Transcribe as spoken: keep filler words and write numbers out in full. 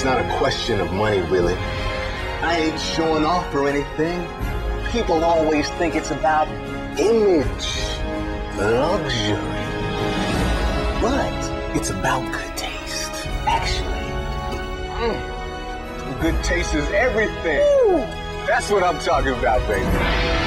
not a question of money, really. I ain't showing off or anything. People always think it's about image, luxury. But it's about good taste, actually. Mm. Good taste is everything. Ooh. That's what I'm talking about, baby.